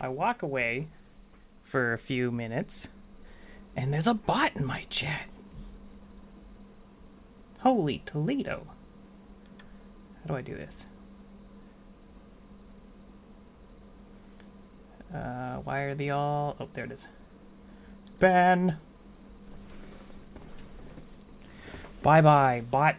I walk away for a few minutes, and there's a bot in my chat. Holy Toledo. How do I do this? Why are they all... Oh, there it is. Ban. Bye-bye, bot.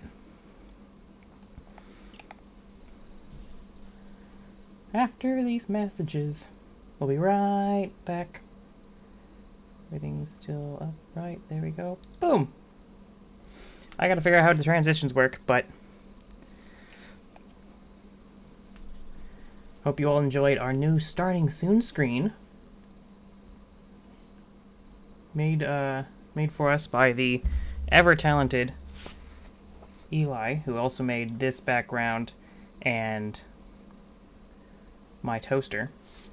After these messages, we'll be right back. Everything's still up, right? There we go. Boom! I gotta figure out how the transitions work, but... Hope you all enjoyed our new Starting Soon screen. Made for us by the ever-talented Eli, who also made this background and my toaster.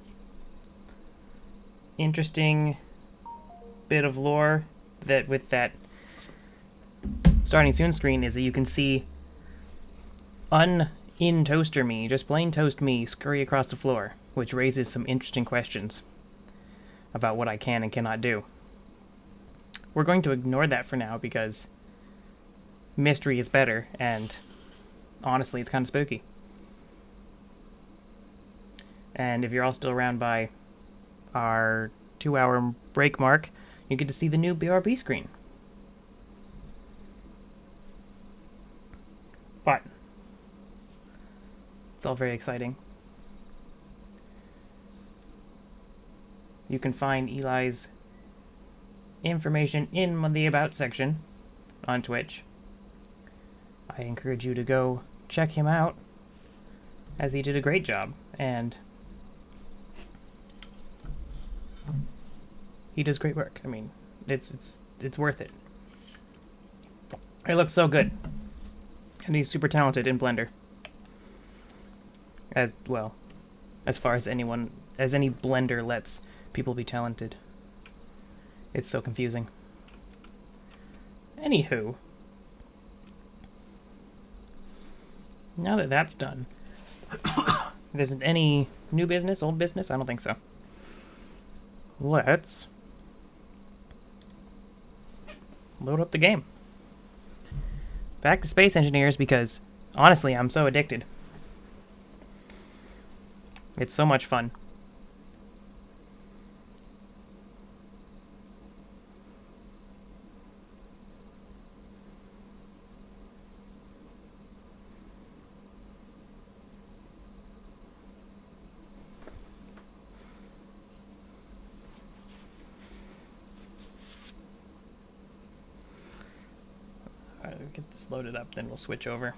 Interesting bit of lore that with that Starting Soon screen is that you can see in toaster me, just plain toast me, scurry across the floor, which raises some interesting questions about what I can and cannot do. We're going to ignore that for now because mystery is better, and honestly, it's kind of spooky. And if you're all still around by our 2-hour break mark, you get to see the new BRB screen. But it's all very exciting. You can find Eli's information in the About section on Twitch. I encourage you to go check him out, as he did a great job, and he does great work. I mean, it's worth it. It looks so good, and he's super talented in Blender. As well, as far as any Blender lets people be talented. It's so confusing. Anywho, now that that's done, there isn't any new business, old business? I don't think so. Let's load up the game. Back to Space Engineers because, honestly, I'm so addicted. It's so much fun. Alright, we'll get this loaded up, then we'll switch over.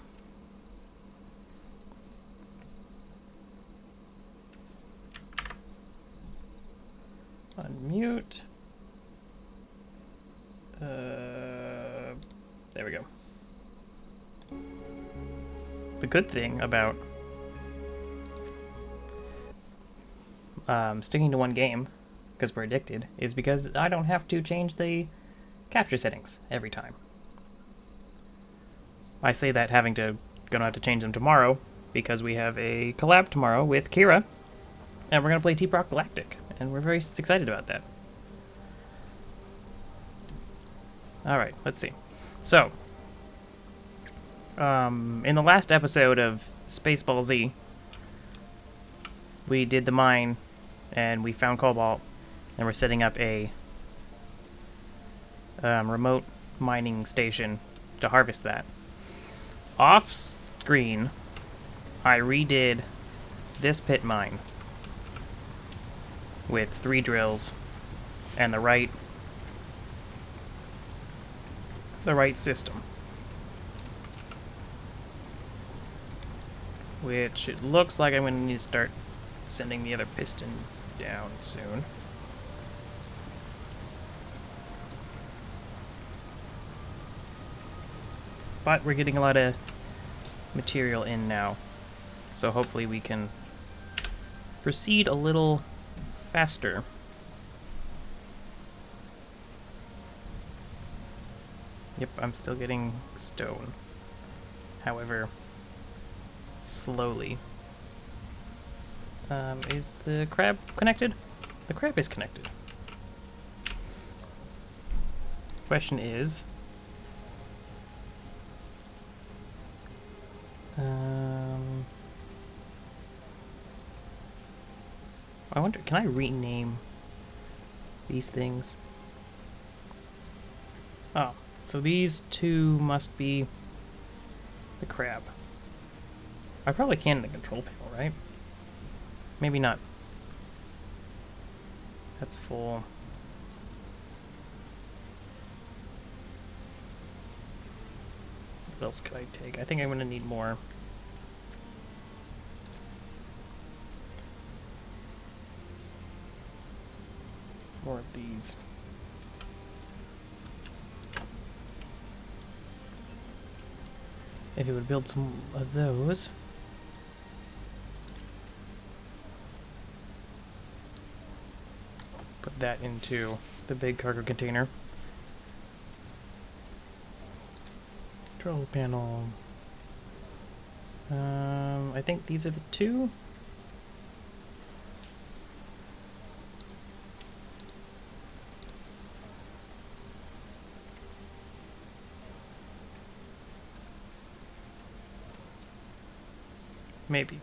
Unmute. There we go. The good thing about sticking to one game, because we're addicted, is because I don't have to change the capture settings every time. I say that gonna have to change them tomorrow, because we have a collab tomorrow with Kira, and we're gonna play T-Proc Galactic. And we're very excited about that. Alright, let's see. So, in the last episode of Spaceball Z, we did the mine, and we found cobalt, and we're setting up a remote mining station to harvest that. Off-screen, I redid this pit mine with 3 drills and the right system, which it looks like I'm going to need to start sending the other piston down soon. But we're getting a lot of material in now, so hopefully we can proceed a little faster. Yep, I'm still getting stone. However, slowly. Is the crab connected? The crab is connected. Question is... I wonder, can I rename these things? Oh, so these two must be the crab. I probably can in the control panel, right? Maybe not. That's full. What else could I take? I think I'm going to need more. More of these. If it would build some of those. Put that into the big cargo container. Control panel. I think these are the two. Maybe.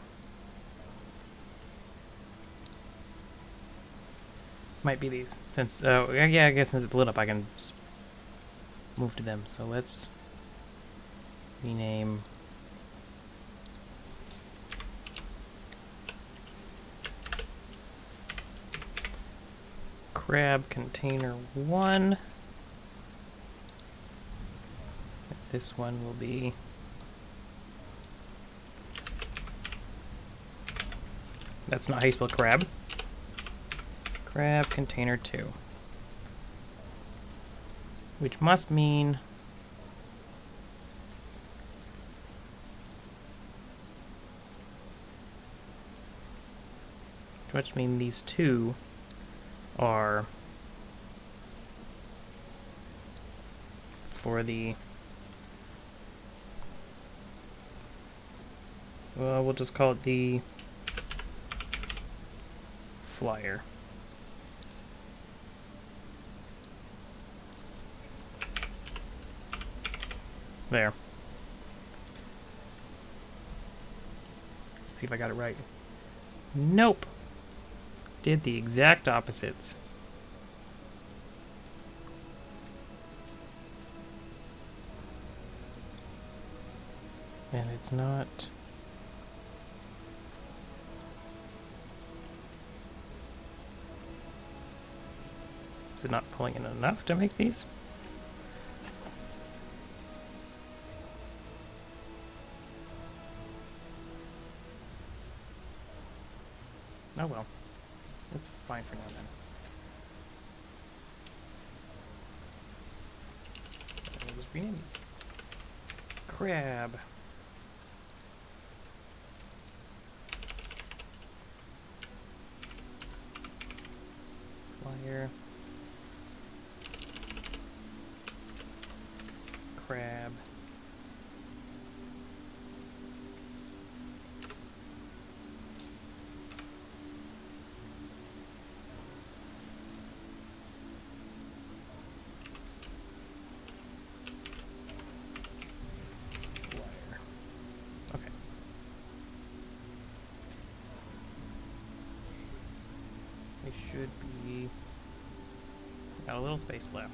Might be these. Since, yeah, I guess since it's lit up, I can just move to them. So let's rename. Crab container 1. This one will be that's not how you spell crab. Crab container 2. Which must mean these two are for the, well, we'll just call it the flyer. There. Let's see if I got it right. Nope. Did the exact opposites. And it's not. Is it not pulling in enough to make these? Oh well. That's fine for now then. I'll just rename these. Crab. Flyer. Crab. Should be got a little space left.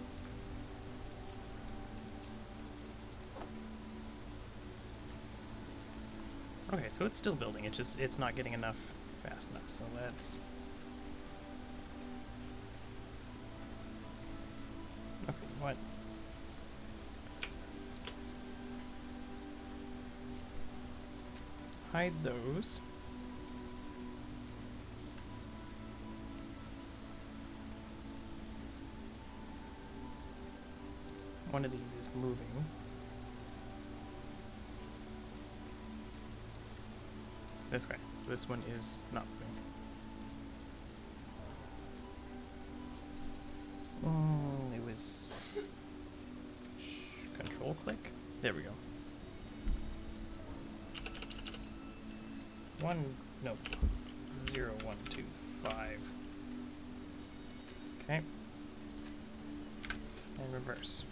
Okay, so it's still building. It's not getting enough fast enough. So let's. Okay, what? Hide those. One of these is moving. This way. This one is not moving. It was control click. There we go. One. Nope. 0125. Okay. And reverse.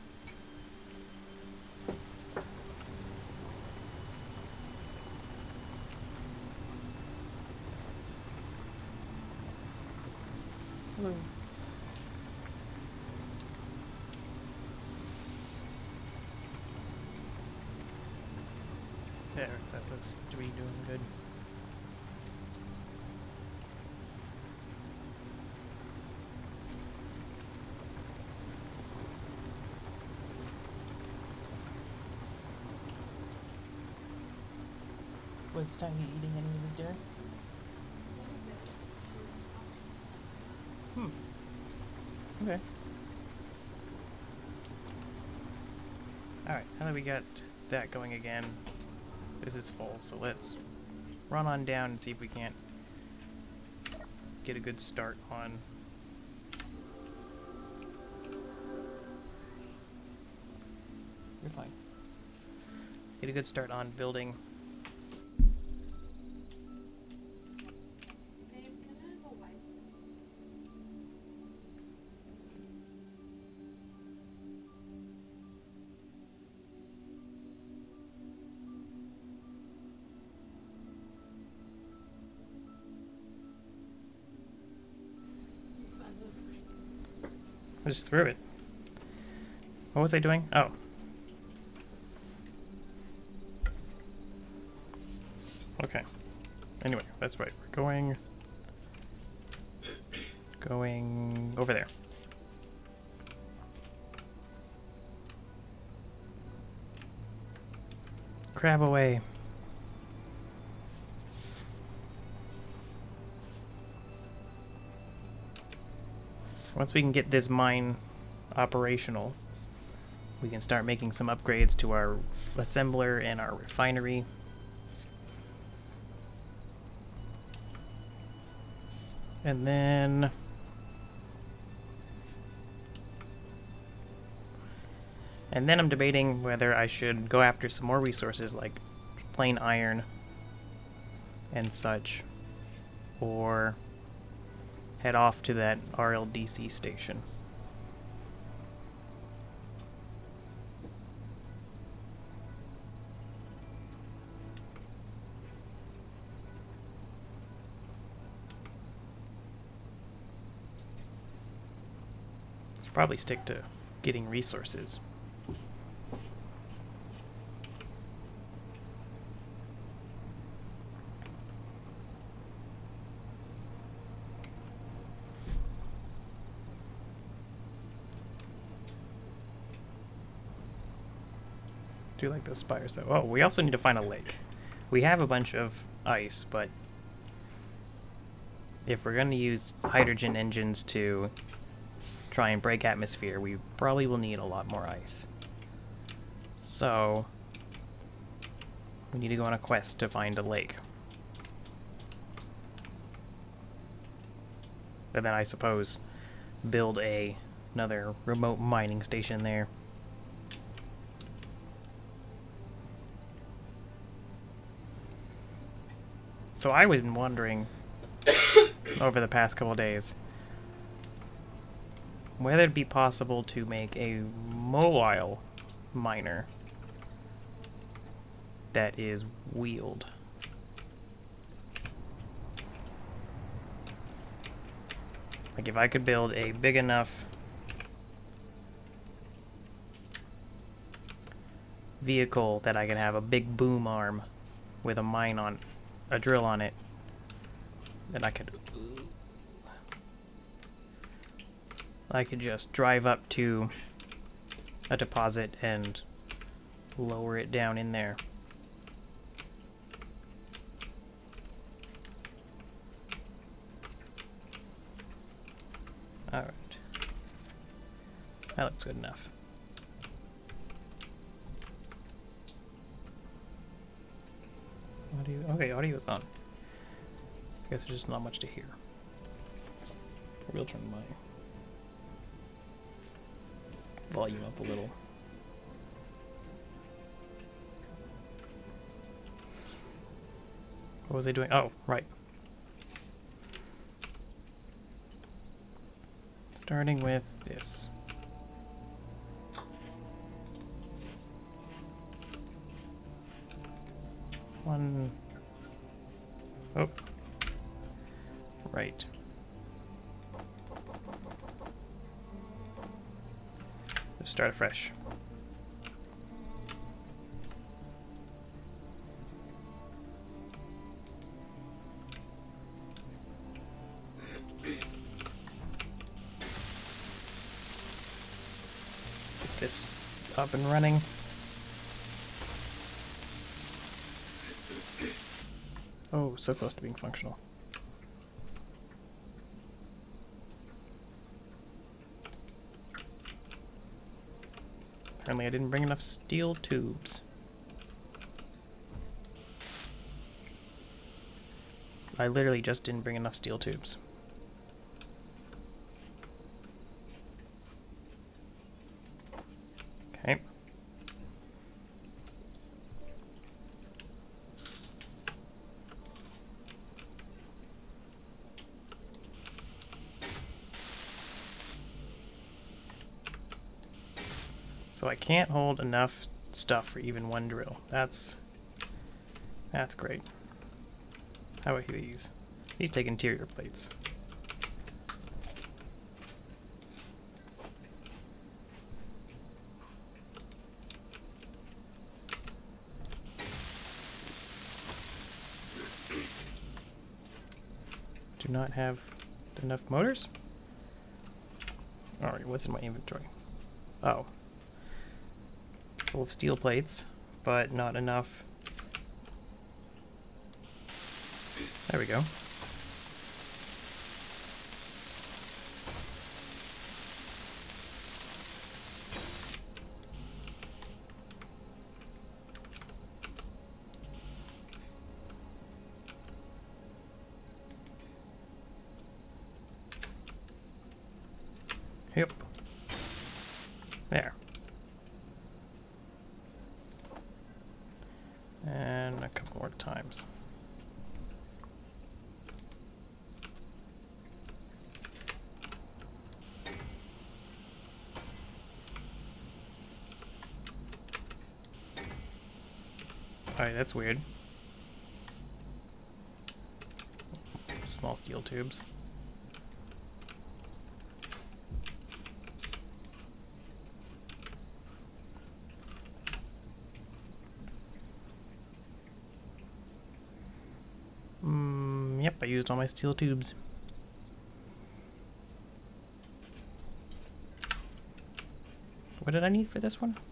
Hello. There, that looks to be doing good. Was Tiny eating any of his dinner? Okay. Alright, now that we got that going again, this is full, so let's run on down and see if we can't get a good start on... You're fine. Get a good start on building. I just threw it. What was I doing? Oh. Okay. Anyway, that's right. We're going over there. Crab away. Once we can get this mine operational, we can start making some upgrades to our assembler and our refinery. And then I'm debating whether I should go after some more resources like plain iron and such, or head off to that RLDC station. Should probably stick to getting resources. Do like those spires though. Oh, we also need to find a lake. We have a bunch of ice, but if we're going to use hydrogen engines to try and break atmosphere, we probably will need a lot more ice. So we need to go on a quest to find a lake. And then I suppose build another remote mining station there. So I was wondering over the past couple days whether it'd be possible to make a mobile miner that is wheeled. Like if I could build a big enough vehicle that I can have a big boom arm with a mine on, a drill on it, then I could just drive up to a deposit and lower it down in there. Alright. That looks good enough. Audio, okay, audio is on. I guess there's just not much to hear. We'll turn my volume up a little. What was I doing? Oh, right. Starting with this. One. Oh. Right. Just start afresh. Get this up and running. Oh, so close to being functional. Apparently I didn't bring enough steel tubes. I literally just didn't bring enough steel tubes. Okay. So I can't hold enough stuff for even one drill. That's great. How about these? These take interior plates. Do not have enough motors? Alright, what's in my inventory? Oh. Full of steel plates, but not enough. There we go. Yep. There. And a couple more times. Alright, that's weird. Small steel tubes. Yep, I used all my steel tubes. What did I need for this one?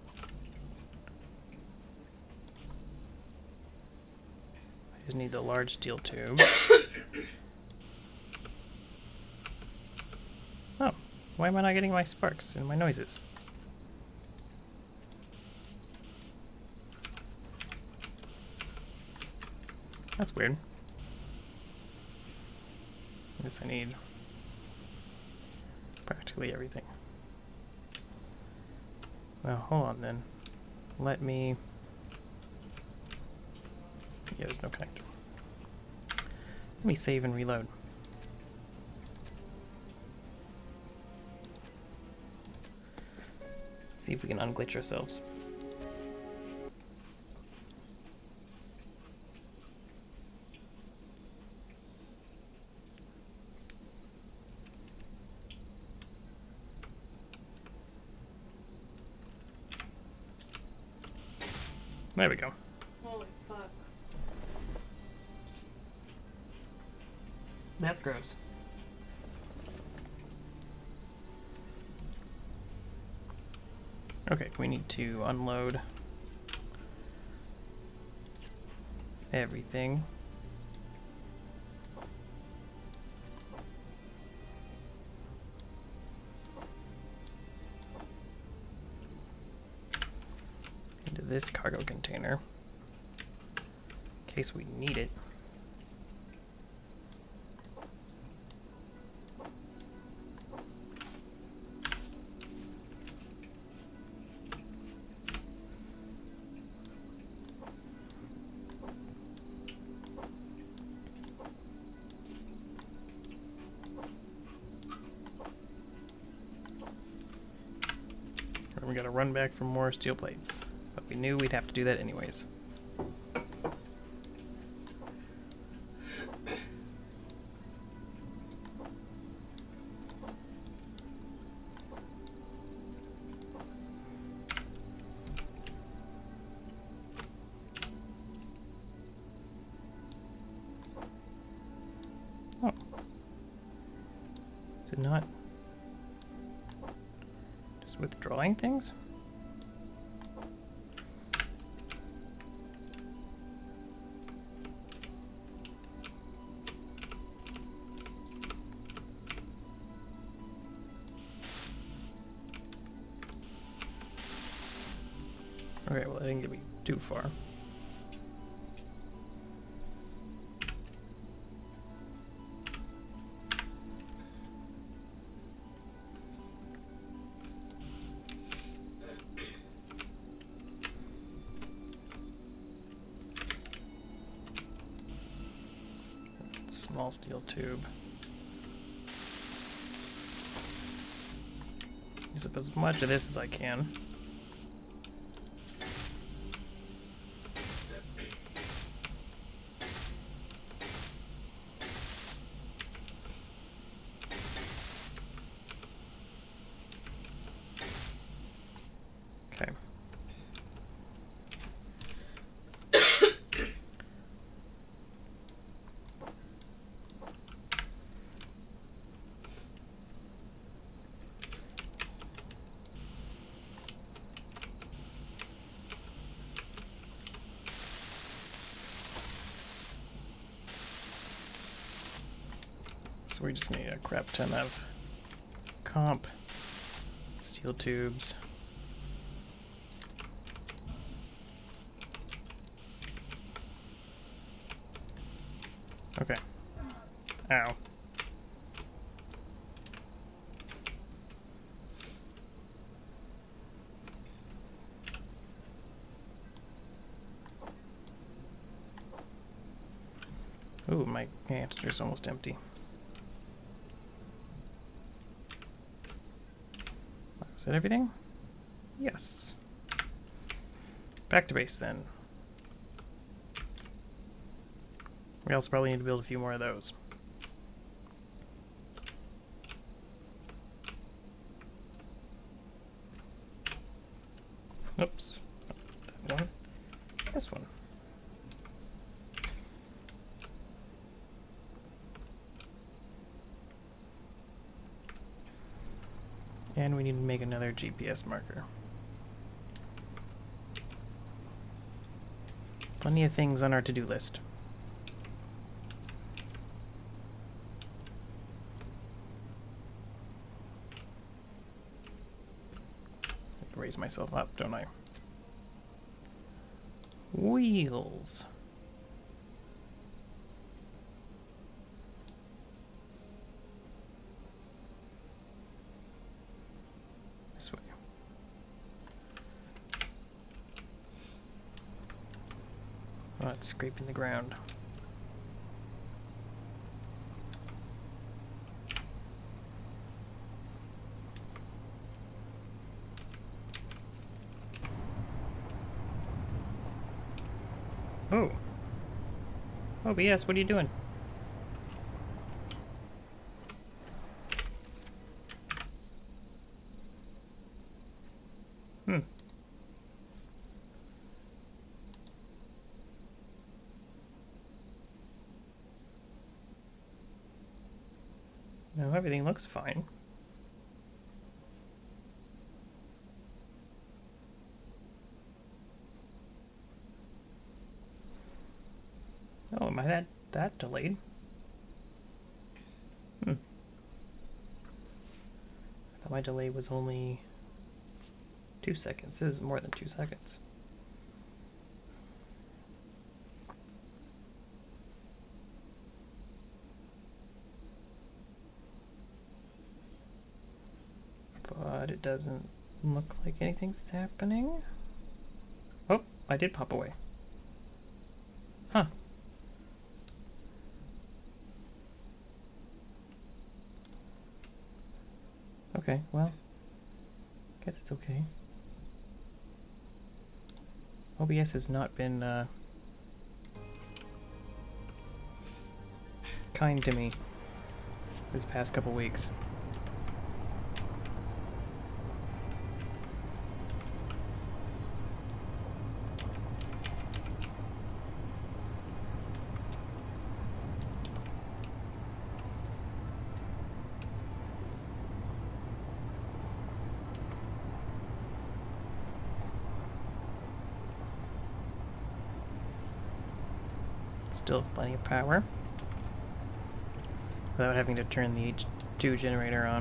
I just need the large steel tube. Oh, why am I not getting my sparks and my noises? That's weird. I guess I need practically everything. Well, hold on then. Let me... Yeah, there's no connector. Let me save and reload. See if we can unglitch ourselves. There we go. Holy fuck. That's gross. Okay, we need to unload everything. Into this cargo container in case we need it. gotta run back for more steel plates. But we knew we'd have to do that anyways. Oh. Is it not just withdrawing things? Okay, well, I didn't get me too far. Small steel tube. Use up as much of this as I can. Okay. So we're just gonna need a crap ton of comp, steel tubes. Okay. Ow. Ooh, my canister's almost empty. Is that everything? Yes. Back to base then. We also probably need to build a few more of those. Oops. That one. This one. And we need to make another GPS marker. Plenty of things on our to-do list. Raise myself up, don't I? Wheels. This way. Oh, it's scraping the ground. Oh. Oh, BS, what are you doing? Hmm. No, everything looks fine. Oh, am I that delayed? Hmm. I thought my delay was only 2 seconds. This is more than 2 seconds. But it doesn't look like anything's happening. Oh, I did pop away. Huh. Okay, well, guess it's okay. OBS has not been kind to me this past couple weeks. Still have plenty of power without having to turn the H2 generator on.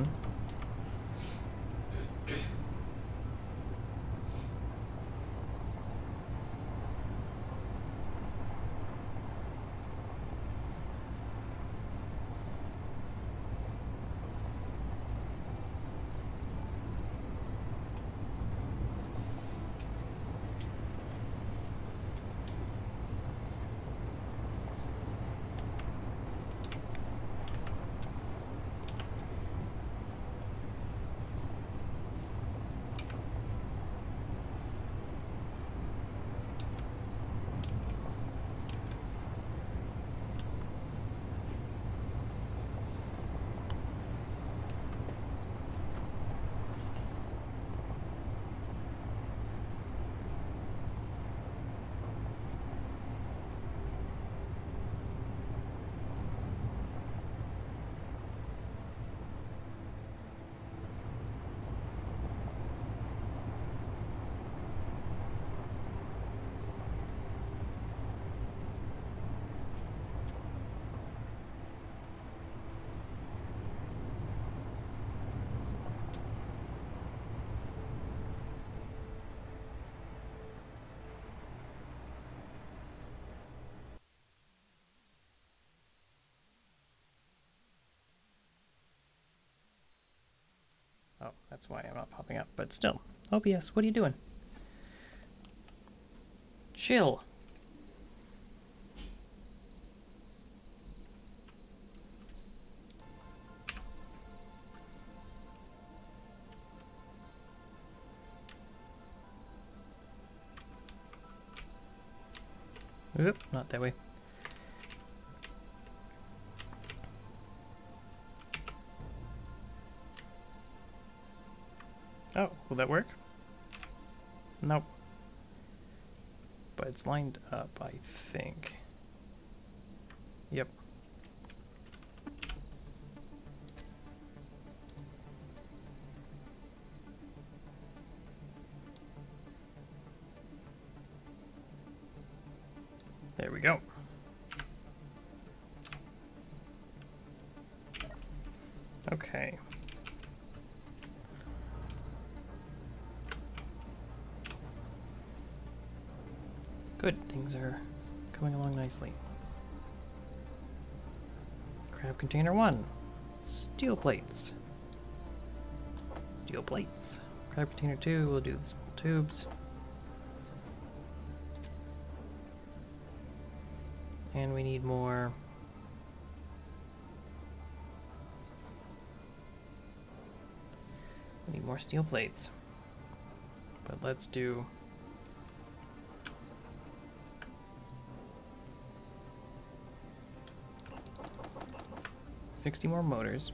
Oh, that's why I'm not popping up. But still, OBS, what are you doing? Chill. Oop, not that way. Oh, will that work? Nope. But it's lined up, I think. Yep. There we go. Okay. Good, things are coming along nicely. Crab container 1. Steel plates. Steel plates. Crab container 2, we'll do the small tubes. And we need more. We need more steel plates. But let's do 60 more motors.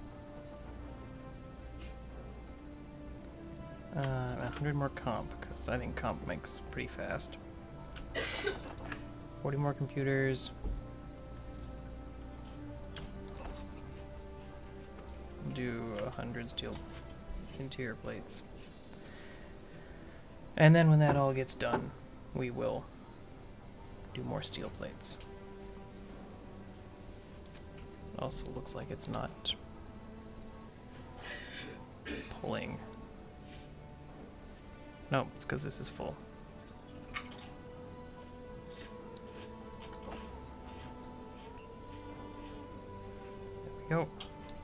100 more comp, because I think comp makes pretty fast. 40 more computers. Do 100 steel interior plates. And then when that all gets done, we will do more steel plates. Also looks like it's not pulling. No, it's because this is full. There we go.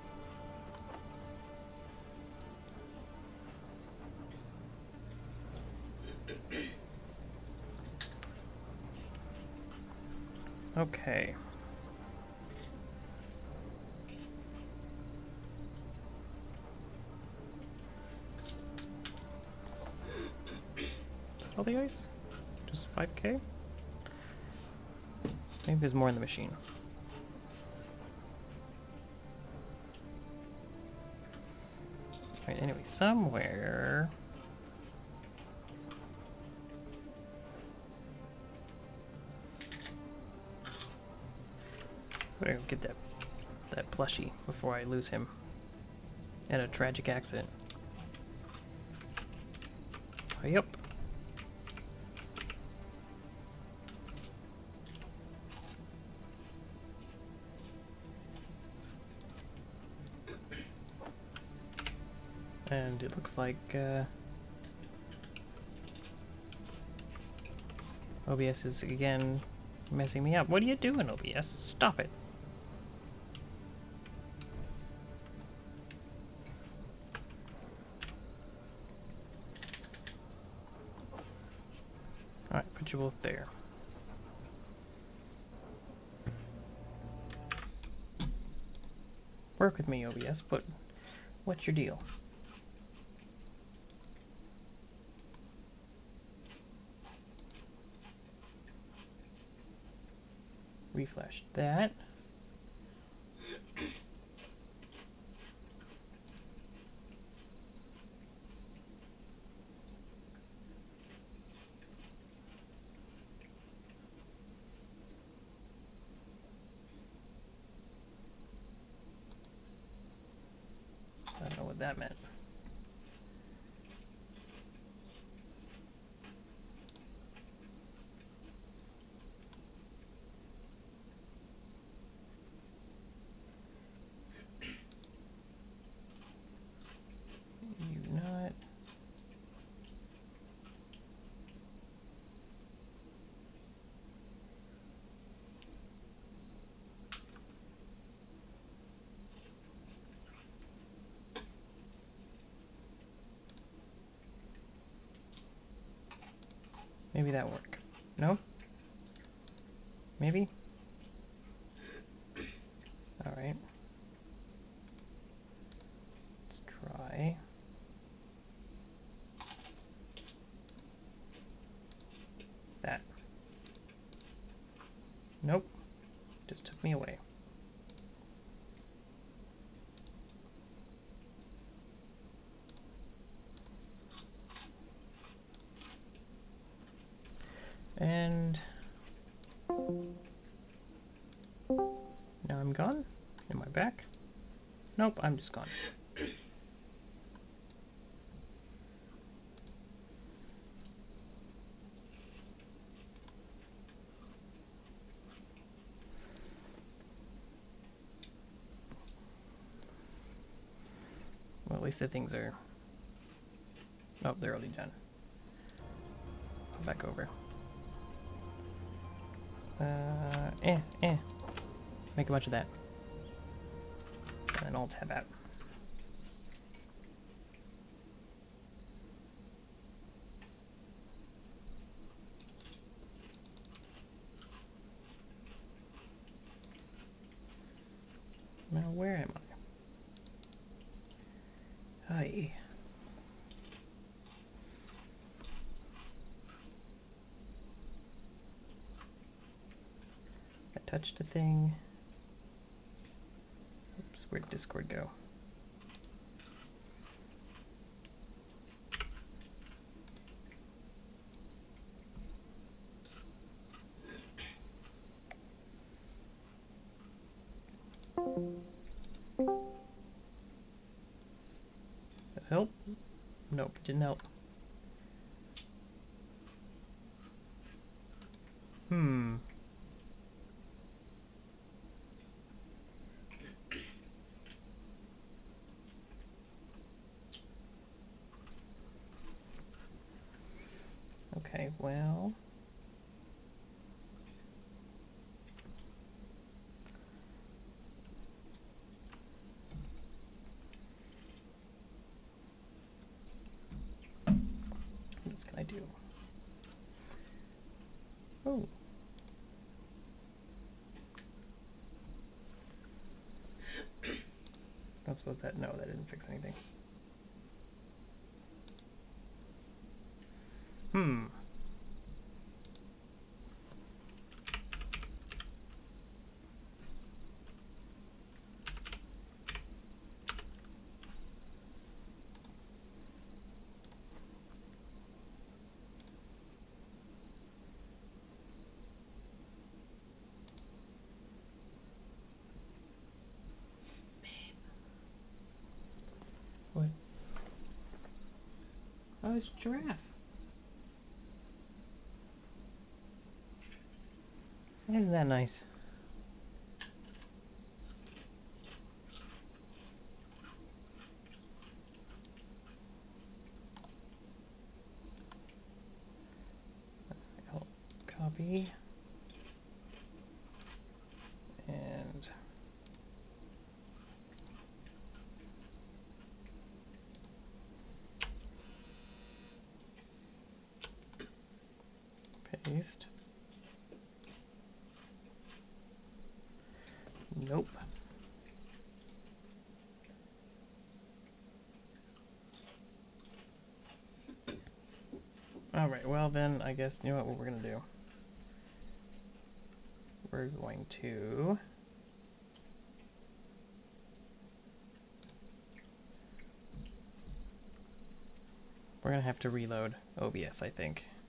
Okay. Is that all the ice? Just 5K? Maybe there's more in the machine. Right, anyway, somewhere... Better go get that plushie before I lose him in a tragic accident. Oh, yep. And it looks like OBS is again messing me up. What are you doing, OBS? Stop it. Alright, put you both there. Work with me, OBS, but what's your deal? Reflash that. I don't know what that meant. You not. Maybe that work. No? Maybe? Alright. Let's try. That. Nope. Just took me away. And now I'm gone. Am I back? Nope, I'm just gone. Well, at least the things are... Oh, they're already done. Go back over. Make a bunch of that. And then I'll tab out. Now where am I? Hi. I touched a thing. Oops, where'd Discord go? That help? Nope, didn't help. Okay, well... What else can I do? Oh. Not suppose that... No, that didn't fix anything. Oh, it's giraffe. Isn't that nice? I'll copy. And paste. Nope. Alright, well then, I guess, you know what we're going to do? We're going to... We're going to have to reload OBS, I think.